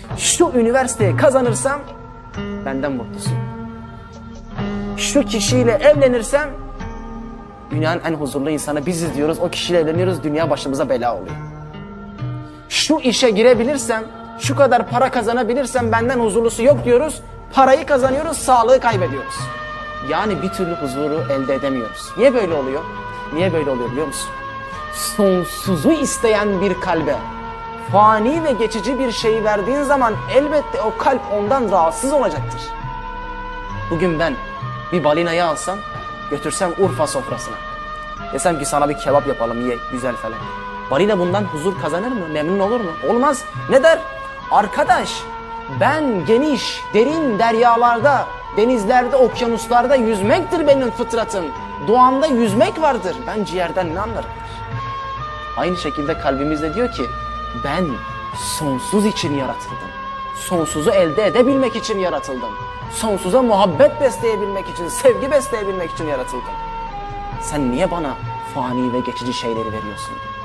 Şu üniversiteyi kazanırsam benden mutlusun. Şu kişiyle evlenirsem dünyanın en huzurlu insanı biziz diyoruz. O kişiyle evleniyoruz, dünya başımıza bela oluyor. Şu işe girebilirsem, şu kadar para kazanabilirsem benden huzurlusu yok diyoruz. Parayı kazanıyoruz, sağlığı kaybediyoruz. Yani bir türlü huzuru elde edemiyoruz. Niye böyle oluyor? Niye böyle oluyor biliyor musun? Sonsuzu isteyen bir kalbe fani ve geçici bir şeyi verdiğin zaman elbette o kalp ondan rahatsız olacaktır. Bugün ben bir balinayı alsam, götürsem Urfa sofrasına. Desem ki sana bir kebap yapalım, ye, güzel falan. Balina bundan huzur kazanır mı? Memnun olur mu? Olmaz. Ne der? Arkadaş, ben geniş, derin deryalarda, denizlerde, okyanuslarda yüzmektir benim fıtratım. Doğamda yüzmek vardır. Ben ciğerden ne anlarım? Aynı şekilde kalbimizde diyor ki, ben sonsuz için yaratıldım. Sonsuzu elde edebilmek için yaratıldım. Sonsuza muhabbet besleyebilmek için, sevgi besleyebilmek için yaratıldım. Sen niye bana fani ve geçici şeyleri veriyorsun?